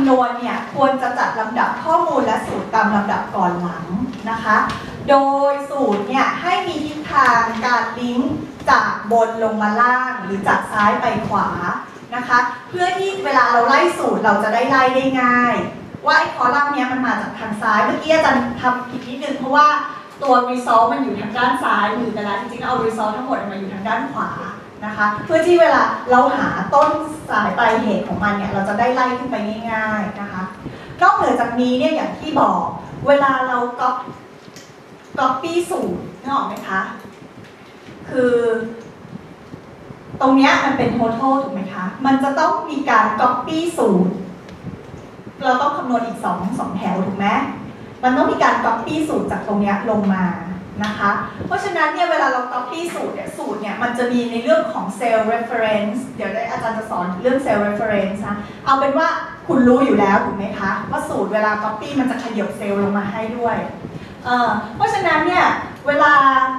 ำนวณเนี่ยควรจะจัดลำดับข้อมูลและสูตรตามลำดับก่อนหลังนะคะโดยสูตรเนี่ยให้มีทิศทางการลิงก์จากบนลงมาล่างหรือจากซ้ายไปขวานะคะเพื่อที่เวลาเราไล่สูตรเราจะได้ไล่ได้ง่ายว่าไอ้คอลัมน์เนี้ยมันมาจากทางซ้ายเมื่อกี้อาจารย์ทำผิดนิดนึงเพราะว่าตัว result มันอยู่ทางด้านซ้ายมือไปแล้วจริงๆเอา result ทั้งหมดมาอยู่ทางด้านขวานะคะเพื่อที่เวลาเราหาต้นสายปลายเหตุของมันเนี่ยเราจะได้ไล่ขึ้นไปง่ายๆนะคะนอกเหนือจากนี้เนี่ยอย่างที่บอกเวลาเราcopy สูตรนึกออกไหมคะคือตรงเนี้ยมันเป็น total ถูกไหมคะมันจะต้องมีการ copy สูตรเราต้องคำนวณอีก2แถวถูกไหมมันต้องมีการ copy สูตรจากตรงเนี้ยลงมานะคะเพราะฉะนั้นเนี่ยเวลาเรา copy สูตรเนี่ยมันจะมีในเรื่องของ cell reference เดี๋ยวอาจารย์จะสอนเรื่อง cell reference นะเอาเป็นว่าคุณรู้อยู่แล้วถูกไหมคะว่าสูตรเวลา copy มันจะขยับเซลล์ลงมาให้ด้วยเพราะฉะนั้นเนี่ยเวลา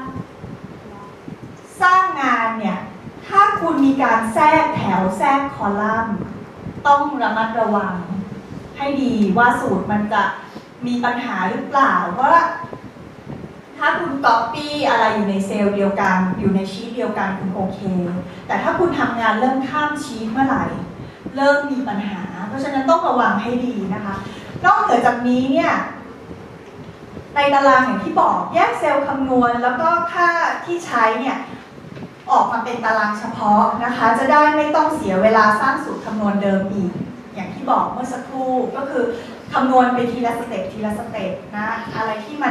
สร้างงานเนี่ยถ้าคุณมีการแทรกแถวแทรกคอลัมน์ต้องระมัดระวังให้ดีว่าสูตรมันจะมีปัญหาหรือเปล่าเพราะว่าถ้าคุณก๊อปปี้อะไรอยู่ในเซลล์เดียวกันอยู่ในชีทเดียวกันคุณโอเคแต่ถ้าคุณทำงานเริ่มข้ามชีทเมื่อไหร่เริ่มมีปัญหาเพราะฉะนั้นต้องระวังให้ดีนะคะนอกจากนี้เนี่ยในตารางอย่างที่บอกแยกเซลล์คำนวณแล้วก็ค่าที่ใช้เนี่ยออกมาเป็นตารางเฉพาะนะคะจะได้ไม่ต้องเสียเวลาสร้างสูตรคำนวณเดิมอีกอย่างที่บอกเมื่อสักครู่ก็คือคำนวณไปทีละสเต็ปทีละสเต็ปนะอะไรที่มัน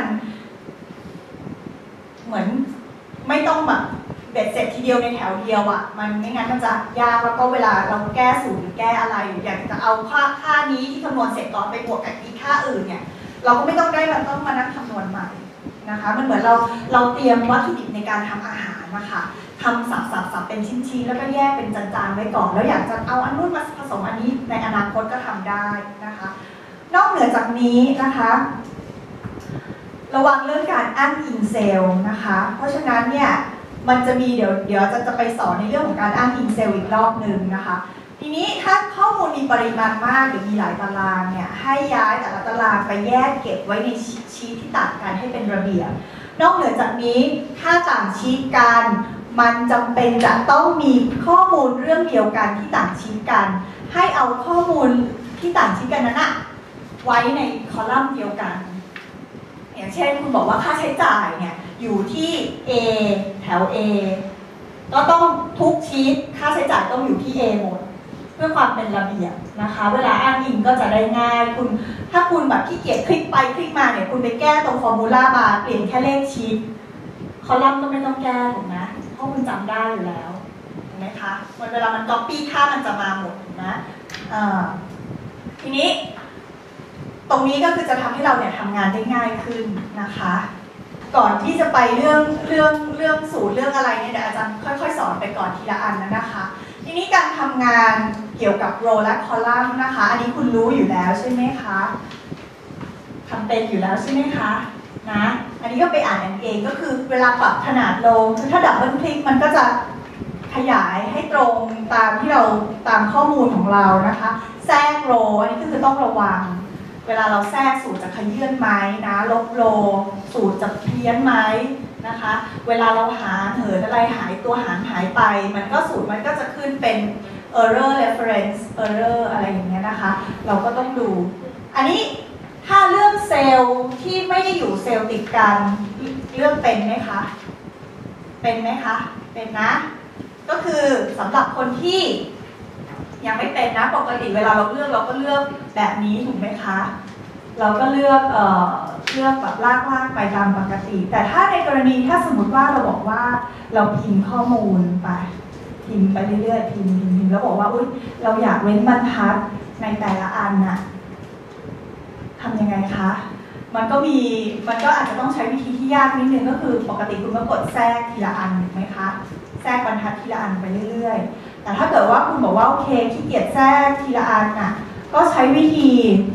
เหมือนไม่ต้องแบบเบ็ดเสร็จทีเดียวในแถวเดียวอ่ะมันไม่งั้นมันจะยากแล้วก็เวลาเราแก้สูตรหรือแก้อะไรอยากจะเอาค่านี้ที่คำนวณเสร็จก่อนไปบวกกับอีกค่าอื่นเนี่ยเราก็ไม่ต้องได้มันต้องมานั่งคำนวณใหม่นะคะมันเหมือนเราเตรียมวัตถุดิบในการทำอาหารนะคะทำสับเป็นชิ้นๆแล้วก็แยกเป็นจานๆไว้ก่อนแล้วอยากจะเอาอันนู้นมาผสมอันนี้ในอนาคตก็ทำได้นะคะนอกเหนือจากนี้นะคะระวังเรื่องการอ้างอิงเซลล์นะคะเพราะฉะนั้นเนี่ยมันจะมีเดี๋ยวจะไปสอนในเรื่องของการอ้างอิงเซลล์อีกรอบหนึ่งนะคะทีนี้ถ้าข้อมูลมีปริมาณมากหรือมีหลายตารางเนี่ยให้ย้ายแต่ละตารางไปแยกเก็บไว้ในชีทที่ต่างกันให้เป็นระเบียบนอกเหนือจากนี้ถ้าต่างชีทกันมันจำเป็นจะต้องมีข้อมูลเรื่องเดียวกันที่ต่างชีทกันให้เอาข้อมูลที่ต่างชีทกันนั้นไว้ในคอลัมน์เดียวกันอย่างเช่นคุณบอกว่าค่าใช้จ่ายเนี่ยอยู่ที่ A แถว A ก็ต้องทุกชีทค่าใช้จ่ายต้องอยู่ที่ A หมดเพื่อความเป็นระเบียบนะคะเวลาอ้างอิงก็จะได้ง่ายถ้าคุณแบบขี้เกียจคลิกไปคลิกมาเนี่ยคุณไปแก้ตรงฟอร์มูลาบาร์เปลี่ยนแค่เลขชีทคอลัมน์ก็ไม่ต้องแก้ถูกไหมเพราะคุณจำได้อยู่แล้วถูกไหมคะเวลามันก๊อปปี้ค่ามันจะมาหมดถูกไหมทีนี้ตรงนี้ก็คือจะทำให้เราเนี่ยทำงานได้ง่ายขึ้นนะคะก่อนที่จะไปเรื่องสูตรเรื่องอะไรเนี่ยเดี๋ยวอาจารย์ค่อยๆสอนไปก่อนทีละอันนะคะทีนี้การทำงานเกี่ยวกับโรและคอลัมน์นะคะอันนี้คุณรู้อยู่แล้วใช่ไหมคะทำเป็นอยู่แล้วใช่ไหมคะนะอันนี้ก็ไปอ่านเองก็คือเวลาปรับขนาดโรคือถ้าดับเบิลคลิกมันก็จะขยายให้ตรงตามที่เราตามข้อมูลของเรานะคะแทรกโรอันนี้ก็คือต้องระวังเวลาเราแทรกสูตรจะขยื่นไหมนะลบโรสูตรจะเพี้ยนไหมนะคะเวลาเราหาเหินอะไรหายตัวหายไปมันก็สูตรมันก็จะขึ้นเป็น error reference error อะไรอย่างเงี้ยนะคะเราก็ต้องดูอันนี้ถ้าเรื่องเซลล์ที่ไม่ได้อยู่เซลล์ติดกันเรื่องเป็นไหมคะเป็นไหมคะเป็นนะก็คือสำหรับคนที่ยังไม่เป็นนะปกติเวลาเราก็เลือกแบบนี้ถูกไหมคะเราก็เลือกแบบลากไปตามปกติแต่ถ้าในกรณีถ้าสมมติว่าเราบอกว่าเราพิมพ์ข้อมูลไปพิมพ์ไปเรื่อยๆพิมพ์แล้วบอกว่าอุ๊ยเราอยากเว้นบรรทัดในแต่ละอันน่ะทำยังไงคะมันก็อาจจะต้องใช้วิธีที่ยากนิดนึงก็คือปกติคุณก็กดแทรกทีละอันถูกไหมคะแทรกบรรทัดทีละอันไปเรื่อยๆแต่ถ้าเกิดว่าคุณบอกว่าโอเคขี้เกียจแทรกทีละอันน่ะก็ใช้วิธี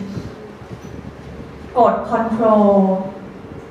กด Control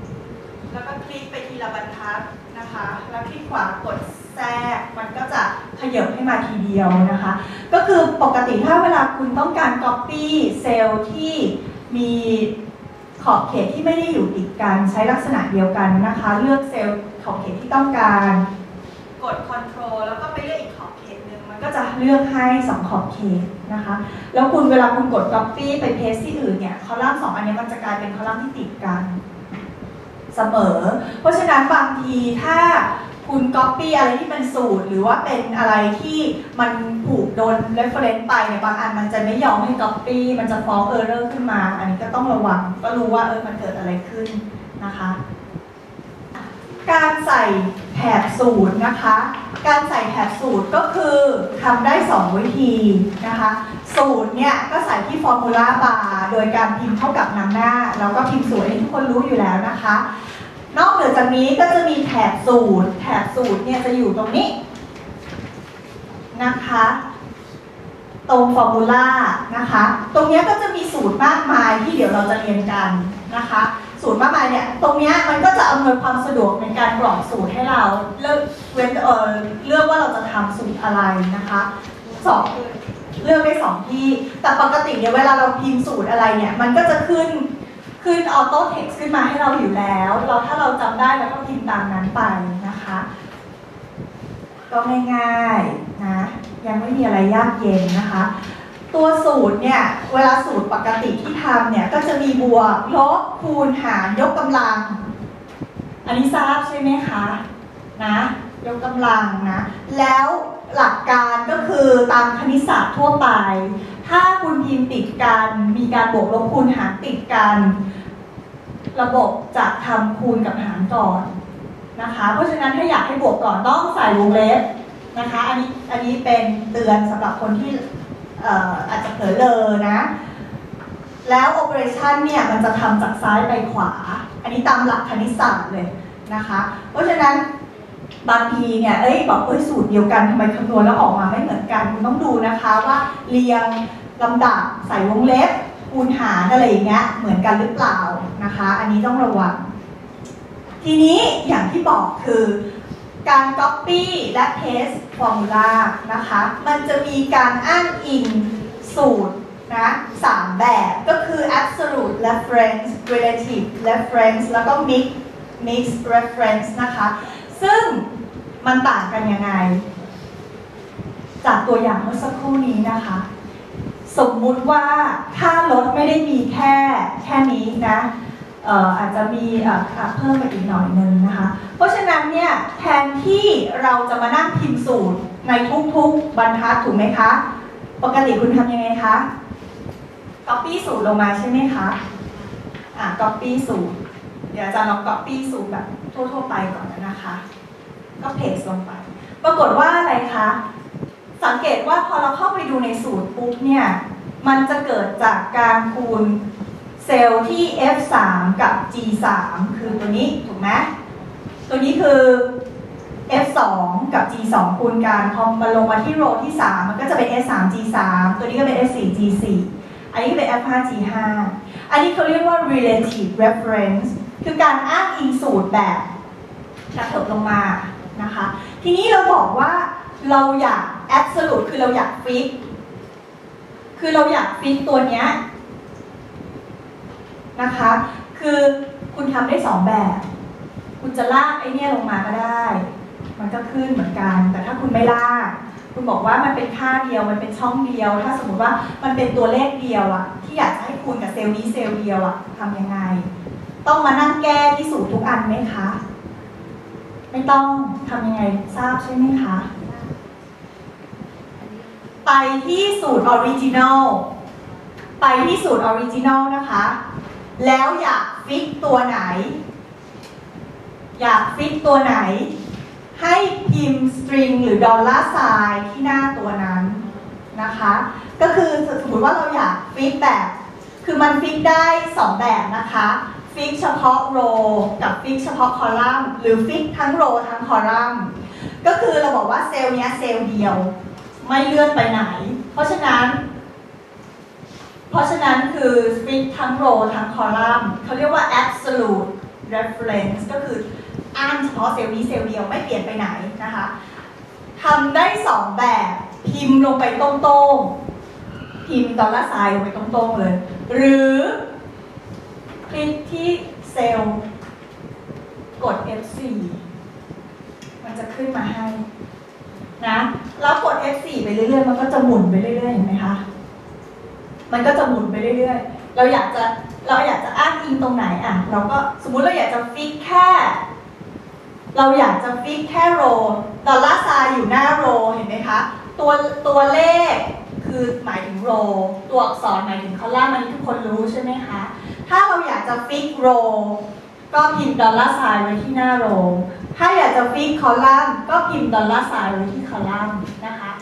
แล้วก็คลิกไปทีละบรรทัดนะคะแล้วคลิกขวากดแทรกมันก็จะขยับให้มาทีเดียวนะคะก็คือปกติถ้าเวลาคุณต้องการ copy เซลล์ที่มีขอบเขตที่ไม่ได้อยู่ติดกันใช้ลักษณะเดียวกันนะคะเลือกเซลล์ขอบเขตที่ต้องการกด Ctrl แล้วก็ไปเลือกอีกขอบเขตหนึ่งมันก็จะเลือกให้2ขอบเขตนะคะแล้วคุณเวลาคุณกด copy ไป paste ที่อื่นเนี่ยคอลัมน์2อันนี้มันจะกลายเป็นคอลัมน์ที่ติดกันเสมอเพราะฉะนั้นบางทีถ้าคุณ copy อะไรที่เป็นสูตรหรือว่าเป็นอะไรที่มันผูกโดน reference ไปเนี่ยบางอันมันจะไม่ยอมให้ copy มันจะฟ้อง error ขึ้นมาอันนี้ก็ต้องระวังก็รู้ว่ามันเกิดอะไรขึ้นนะคะการใส่แถบสูตรนะคะการใส่แถบสูตรก็คือทำได้2วิธีนะคะสูตรเนี่ยก็ใส่ที่ formula bar โดยการพิมพ์เท่ากับนำหน้าแล้วก็พิมพ์สูตรที่ทุกคนรู้อยู่แล้วนะคะนอกเหนือจากนี้ก็จะมีแถบสูตรเนี่ยจะอยู่ตรงนี้นะคะตรงฟอร์มูลานะคะตรงนี้ก็จะมีสูตรมากมายที่เดี๋ยวเราจะเรียนกันนะคะสูตรมากมายเนี่ยตรงนี้มันก็จะอำนวยความสะดวกในการกรอกสูตรให้เราเลือกว่าเราจะทำสูตรอะไรนะคะเลือกได้2ที่แต่ปกติเนี่ยเวลาเราพิมพ์สูตรอะไรเนี่ยมันก็จะขึ้นออโต้เท็กซ์ขึ้นมาให้เราอยู่แล้วถ้าเราจำได้แล้วก็พิมพ์ตามนั้นไปนะคะก็ง่ายๆนะยังไม่มีอะไรยากเย็นนะคะตัวสูตรเนี่ยเวลาสูตรปกติที่ทำเนี่ยก็จะมีบวกลบคูณหารยกกำลังอันนี้ทราบใช่ไหมคะนะยกกำลังนะแล้วหลักการก็คือตามคณิตศาสตร์ทั่วไปถ้าคุณพิมพ์ติดกันมีการบวกลบคูณหารติดกันระบบจะทำคูณกับหารก่อนนะคะเพราะฉะนั้นถ้าอยากให้บวกก่อนต้องใส่วงเล็บนะคะอันนี้เป็นเตือนสำหรับคนที่อาจจะเผลอเลอนะแล้ว operation เนี่ยมันจะทำจากซ้ายไปขวาอันนี้ตามหลักคณิตศาสตร์เลยนะคะเพราะฉะนั้นบางทีเนี่ยบอกสูตรเดียวกันทำไมคำนวณแล้วออกมาไม่เหมือนกันคุณต้องดูนะคะว่าเรียงลำดับใส่วงเล็บคูณหารอะไรอย่างเงี้ยเหมือนกันหรือเปล่านะคะอันนี้ต้องระวังทีนี้อย่างที่บอกคือการ copy และ paste formula นะคะมันจะมีการอ้างอิงสูตรนะ3แบบก็คือ absolute reference relative reference แล้วก็ mixed reference นะคะซึ่งมันต่างกันยังไงจากตัวอย่างเมื่อสักครู่นี้นะคะสมมุติว่าค่ารถไม่ได้มีแค่นี้นะอาจจะมีเพิ่มไปอีกหน่อยนึงนะคะเพราะฉะนั้นเนี่ยแทนที่เราจะมานั่งพิมพ์สูตรในทุกๆบรรทัดถูกไหมคะปกติคุณทำยังไงคะ copy สูตรลงมาใช่ไหมคะcopy สูตรเดี๋ยวอาจารย์ลอง copy สูตรแบบทั่วๆไปก่อนนะคะก็ paste ลงไปปรากฏว่าอะไรคะสังเกตว่าพอเราเข้าไปดูในสูตรปุ๊บเนี่ยมันจะเกิดจากการคูณเซลล์ที่ F3 กับ G3 คือตัวนี้ถูกไหมตัวนี้คือ F2 กับ G2 คูณกันพอมาลงมาที่โรที่3มันก็จะเป็น S3 G3 ตัวนี้ก็เป็น S4 G4 อันนี้ก็เป็น F5 G5 อันนี้เขาเรียกว่า relative reference คือการอ้างอิงสูตรแบบกระเถิบลงมานะคะทีนี้เราบอกว่าเราอยาก absolute คือเราอยากฟิกตัวเนี้ยนะคะคือคุณทำได้2แบบคุณจะลากไอ้เนี่ยลงมาก็ได้มันก็ขึ้นเหมือนกันแต่ถ้าคุณไม่ลากคุณบอกว่ามันเป็นค่าเดียวมันเป็นช่องเดียวถ้าสมมติว่ามันเป็นตัวเลขเดียวอะที่อยากจะให้คูณกับเซลล์นี้เซลล์เดียวอะทำยังไงต้องมานั่งแก้ที่สูตรทุกอันไหมคะไม่ต้องทำยังไงทราบใช่ไหมคะไปที่สูตรออริจินอลนะคะแล้วอยากฟิกตัวไหนให้พิมพ์สตริงหรือดอลลาร์ไซน์ที่หน้าตัวนั้นนะคะก็คือสมมติว่าเราอยากฟิกแบบคือมันฟิกได้2แบบนะคะฟิกเฉพาะโรกับฟิกเฉพาะคอลัมน์หรือฟิกทั้งโรทั้งคอลัมน์ก็คือเราบอกว่าเซลล์นี้เซลล์เดียวไม่เลื่อนไปไหนเพราะฉะนั้นคือฟิกทั้งโรทั้งคอลัมน์เขาเรียกว่า absolute reference ก็คืออ้างเฉพาะเซลล์นี้เซลล์เดียวไม่เปลี่ยนไปไหนนะคะทำได้2แบบพิมพ์ลงไปตรงๆพิมพ์ดอลลาร์ไซน์ลงไปตรงๆเลยหรือคลิกที่เซลล์กด F4 มันจะขึ้นมาให้นะแล้วกด F4 ไปเรื่อยๆมันก็จะหมุนไปเรื่อยๆเห็นไหมคะมันก็จะหมุนไปเรื่อยๆเราอยากจะอ้างอิงตรงไหนอ่ะเราก็สมมุติเราอยากจะฟิกแค่โรดอลลาร์ไซน์อยู่หน้าโรเห็นไหมคะตัวเลขคือหมายถึงโรตัวอักษรหมายถึงคอลัมน์อันนี้ทุกคนรู้ใช่ไหมคะถ้าเราอยากจะฟิกโรก็พิมพ์ดอลลาร์ไซน์ไว้ที่หน้าโรถ้าอยากจะฟิกคอลัมน์ก็พิมพ์ดอลลาร์ไซน์ไว้ที่คอลัมน์นะคะ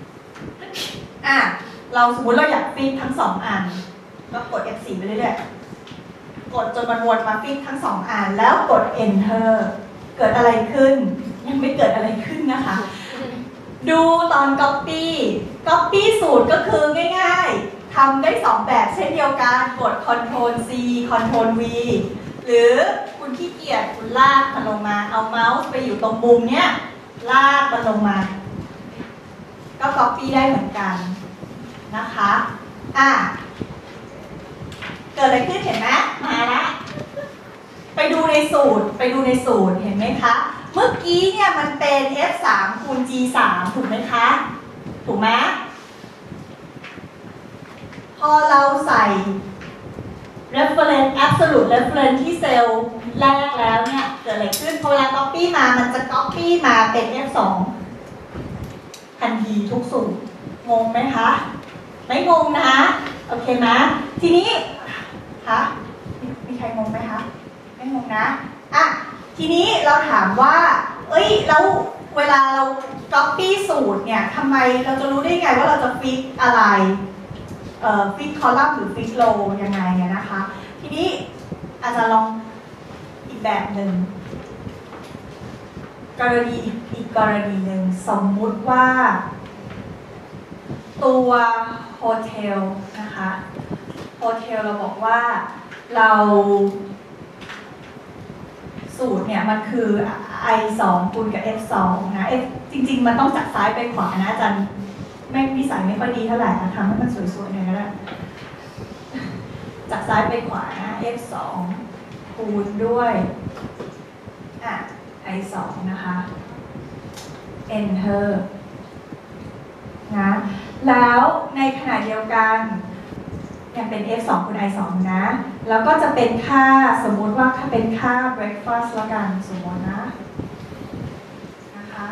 เราสมมุติเราอยากฟิกทั้ง2อันก็กด F4 ไปเรื่อยๆกดจนมันวนมาฟิกทั้ง2อันแล้วกด Enter เกิดอะไรขึ้นยังไม่เกิดอะไรขึ้นนะคะดูตอน Copy สูตรก็คือง่ายๆทำได้2แบบเช่นเดียวกันกด Ctrl C Ctrl V หรือคุณขี้เกียจคุณลากมันลงมาเอาเมาส์ไปอยู่ตรงมุมเนี้ยลากมันลงมาก็ Copy ได้เหมือนกันนะคะเกิดอะไรขึ้นเห็นไหมมาแล้วไปดูในสูตรเห็นไหมคะเมื่อกี้เนี่ยมันเป็น F3 คูณ G3 ถูกไหมคะถูกไหมพอเราใส่ reference absolute reference ที่เซลล์แรกแล้วเนี่ยเกิดอะไรขึ้นพอเวลา copy มามันจะ copy มาเป็น F2 ทันทีทุกสูตรงงไหมคะไม่งงนะโอเคไหมทีนี้คะมีใครงงไหมคะไม่งงนะทีนี้เราถามว่าแล้วเวลาเรา copy สูตรเนี่ยทำไมเราจะรู้ได้ไงว่าเราจะฟิกอะไรฟิกคอลัมน์หรือฟิกโรยังไงนะคะทีนี้อาจจะลองอีกแบบหนึ่งอีกกรณีหนึ่งสมมุติว่าตัวโฮเทลนะคะโฮเทลเราบอกว่าเราสูตรเนี่ยมันคือ I2 คูณกับ F2 นะ F จริงๆมันต้องจากซ้ายไปขวานะอาจารย์ไม่นิสัยไม่ค่อยดีเท่าไหร่นะทำให้มันสวยๆหน่อยก็ได้จากซ้ายไปขวานะ F2 คูณด้วยI2 นะคะ Enter นะแล้วในขณะเดียวกันยังเป็น F2 คูณ I2 นะแล้วก็จะเป็นค่าสมมุติว่าถ้าเป็นค่า breakfast แล้วกันสมมตินะคะ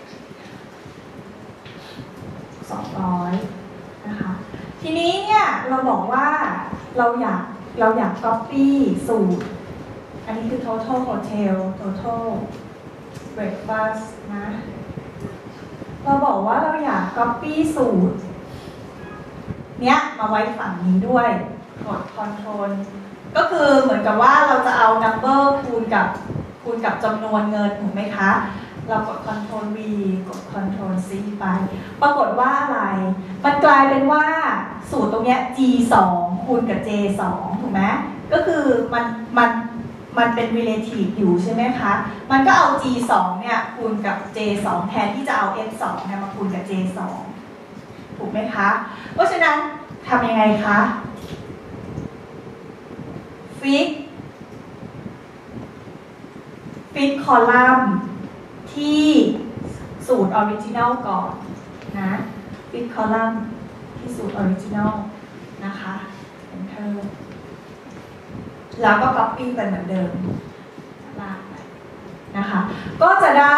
200นะคะทีนี้เนี่ยเราบอกว่าเราอยาก copy สูตรอันนี้คือ total hotel total breakfast นะเราบอกว่าเราอยาก copy สูตรเนี้ยมาไว้ฝั่งนี้ด้วยกด Ctrl ก็คือเหมือนกับว่าเราจะเอา number คูณกับจำนวนเงินถูกไหมคะเรากด Ctrl V กด Ctrl C ไปปรากฏว่าอะไรมันกลายเป็นว่าสูตรตรงเนี้ย G2 คูณกับ J2 ถูกไหมก็คือมันเป็น relative อยู่ใช่ไหมคะมันก็เอา G2 เนี่ยคูณกับ J2 แทนที่จะเอา F2 เนี่ยมาคูณกับ J2 ถูกไหมคะเพราะฉะนั้นทำยังไงคะฟิกคอลัมน์ที่สูตรออริจินัลก่อนนะฟิกคอลัมน์ที่สูตรออริจินัลนะคะ Enter แล้วก็ Copy ไปเหมือนเดิมลากไปนะคะก็จะได้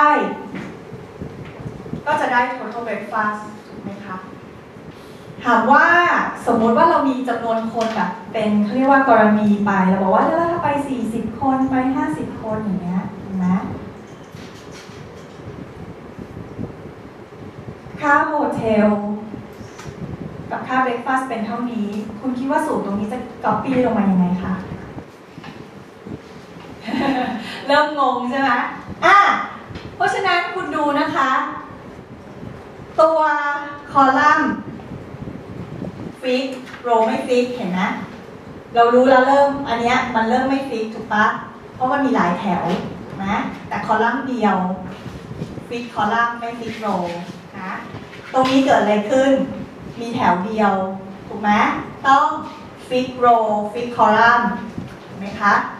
total breakfast ถูกไหมคะถามว่าสมมติว่าเรามีจำนวนคนแบบเป็นเขาเรียกว่ากรณีไปเราบอกว่าถ้าไป40คนไป50คนอย่างเงี้ยถูกไหมค่าโฮเทลกับค่าเบรคฟาสต์เป็นเท่านี้คุณคิดว่าสูตรตรงนี้จะก๊อปปี้ลงมายังไงคะ เริ่มงงใช่ไหมเพราะฉะนั้นคุณดูนะคะตัวคอลัมน์ฟิกโรไม่ฟิกเห็นไหมเรารู้แล้วอันเนี้ยมันเริ่มไม่ฟิกถูกปะเพราะมันมีหลายแถวนะแต่คอลัมน์เดียวฟิกคอลัมน์ไม่ฟิกโรนะตรงนี้เกิดอะไรขึ้นมีแถวเดียวถูกไหมต้องฟิกโรฟิกคอลัมน์ถูกไหมคะ